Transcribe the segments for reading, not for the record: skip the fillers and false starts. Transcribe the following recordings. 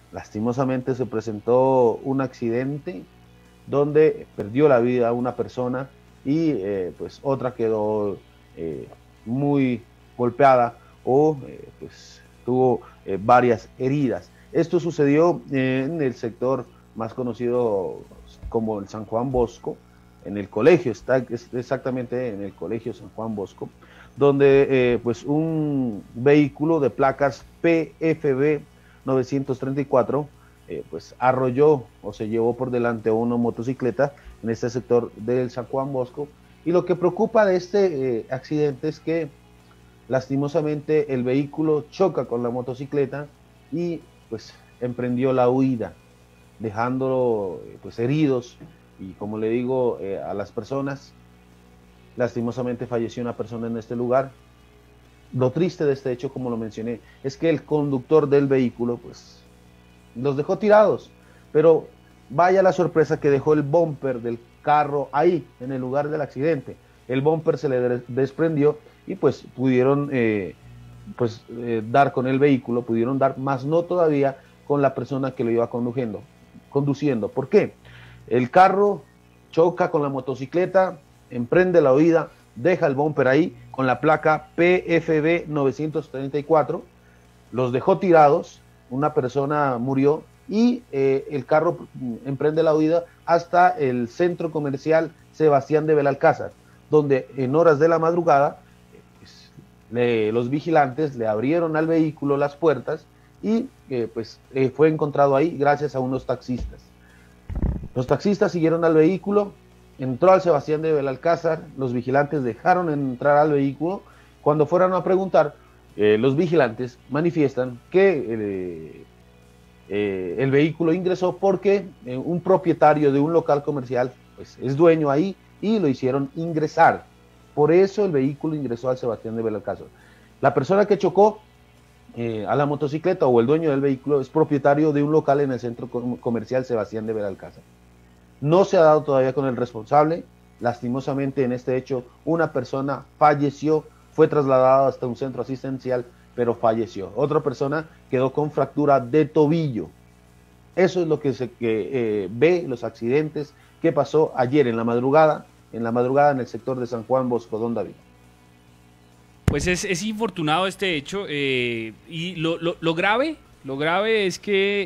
lastimosamente se presentó un accidente donde perdió la vida una persona y pues otra quedó eh, muy golpeada o pues tuvo varias heridas. Esto sucedió en el sector más conocido como el San Juan Bosco, en el colegio, está exactamente en el colegio San Juan Bosco, donde pues un vehículo de placas PFB 934 pues arrolló o se llevó por delante una motocicleta en este sector del San Juan Bosco. Y lo que preocupa de este accidente es que lastimosamente el vehículo choca con la motocicleta y pues emprendió la huida, dejando pues heridos y como le digo a las personas, lastimosamente falleció una persona en este lugar. Lo triste de este hecho, como lo mencioné, es que el conductor del vehículo pues los dejó tirados, pero vaya la sorpresa que dejó el bumper del carro ahí, en el lugar del accidente. El bumper se le desprendió y pues pudieron dar con el vehículo, pudieron dar, más no todavía con la persona que lo iba conduciendo. ¿Por qué? El carro choca con la motocicleta, emprende la huida, deja el bumper ahí con la placa PFB 934, los dejó tirados, una persona murió y el carro emprende la huida hasta el centro comercial Sebastián de Belalcázar, donde en horas de la madrugada los vigilantes le abrieron al vehículo las puertas y fue encontrado ahí gracias a unos taxistas. Los taxistas siguieron al vehículo, entró al Sebastián de Belalcázar, los vigilantes dejaron entrar al vehículo. Cuando fueron a preguntar, los vigilantes manifiestan que el vehículo ingresó porque un propietario de un local comercial pues, es dueño ahí y lo hicieron ingresar. Por eso el vehículo ingresó al Sebastián de Belalcázar. La persona que chocó a la motocicleta o el dueño del vehículo es propietario de un local en el centro comercial Sebastián de Belalcázar. No se ha dado todavía con el responsable. Lastimosamente en este hecho una persona falleció, fue trasladada hasta un centro asistencial, pero falleció. Otra persona quedó con fractura de tobillo. Eso es lo que se ve, los accidentes que pasó ayer en la madrugada en el sector de San Juan Bosco, don David. Pues es infortunado este hecho y lo grave es que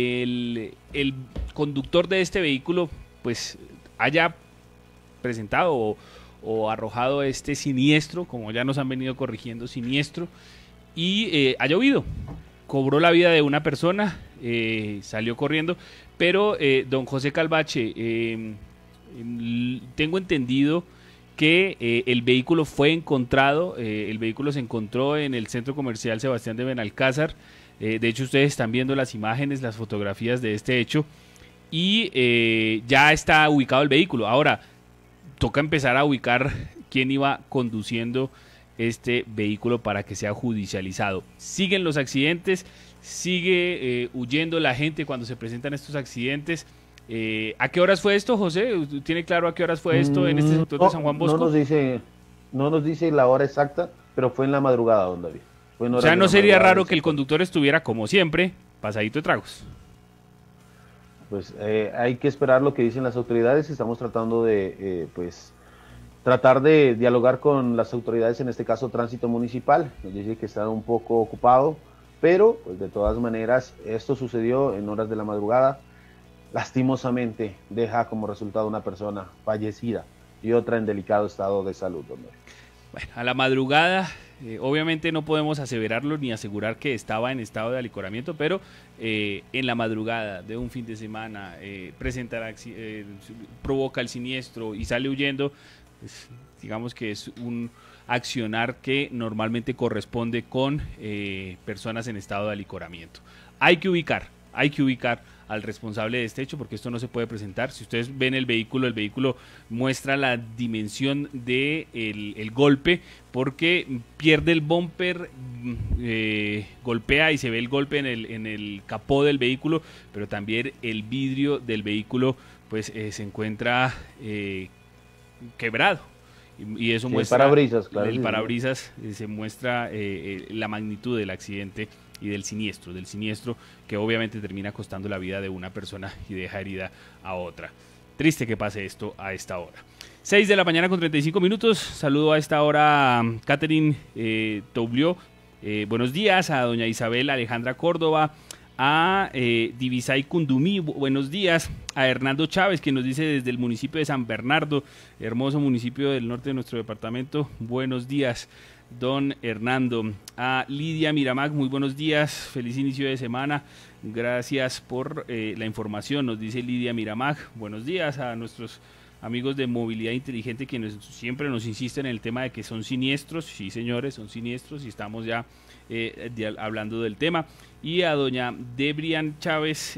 el conductor de este vehículo pues haya presentado o arrojado este siniestro, como ya nos han venido corrigiendo, siniestro, y haya huido. Cobró la vida de una persona, salió corriendo, pero don José Calvache, tengo entendido que el vehículo fue encontrado, el vehículo se encontró en el centro comercial Sebastián de Benalcázar. De hecho, ustedes están viendo las imágenes, las fotografías de este hecho y ya está ubicado el vehículo. Ahora, toca empezar a ubicar quién iba conduciendo este vehículo para que sea judicializado. Siguen los accidentes, sigue huyendo la gente cuando se presentan estos accidentes. ¿A qué horas fue esto, José? ¿Tiene claro a qué horas fue esto en este sector de San Juan No Bosco? no nos dice la hora exacta, pero fue en la madrugada, don David. Fue en O horas sea, de no la sería madrugada raro del que el sector. conductor estuviera, como siempre, pasadito de tragos. Pues hay que esperar lo que dicen las autoridades. Estamos tratando de, tratar de dialogar con las autoridades, en este caso Tránsito Municipal. Nos dice que está un poco ocupado, pero pues de todas maneras esto sucedió en horas de la madrugada. Lastimosamente deja como resultado una persona fallecida y otra en delicado estado de salud, don David. Bueno, a la madrugada, obviamente no podemos aseverarlo ni asegurar que estaba en estado de alicoramiento, pero en la madrugada de un fin de semana provoca el siniestro y sale huyendo, pues, digamos que es un accionar que normalmente corresponde con personas en estado de alicoramiento. Hay que ubicar al responsable de este hecho porque esto no se puede presentar. Si ustedes ven el vehículo muestra la dimensión de el golpe porque pierde el bumper, golpea y se ve el golpe en el capó del vehículo, pero también el vidrio del vehículo pues se encuentra quebrado. Y eso Sí, el muestra, parabrisas, claro, el sí, señor. parabrisas se muestra la magnitud del accidente y del siniestro que obviamente termina costando la vida de una persona y deja herida a otra. Triste que pase esto a esta hora. 6 de la mañana con 35 minutos. Saludo a esta hora a Catherine Toublió. Buenos días a doña Isabel Alejandra Córdoba, a Divisay Cundumí, buenos días, a Hernando Chávez, que nos dice desde el municipio de San Bernardo, hermoso municipio del norte de nuestro departamento. Buenos días, don Hernando. A Lidia Miramac, muy buenos días, feliz inicio de semana, gracias por la información, nos dice Lidia Miramac. Buenos días a nuestros amigos de Movilidad Inteligente, quienes siempre nos insisten en el tema de que son siniestros. Sí, señores, son siniestros y estamos ya hablando del tema. Y a doña Debrian Chávez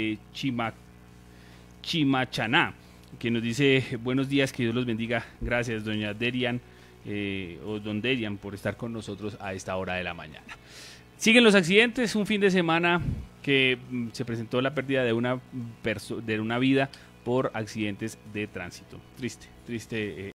Chimachaná, que nos dice buenos días, que Dios los bendiga. Gracias, doña Derian o don Derian, por estar con nosotros a esta hora de la mañana. Siguen los accidentes, un fin de semana que se presentó la pérdida de una vida por accidentes de tránsito. Triste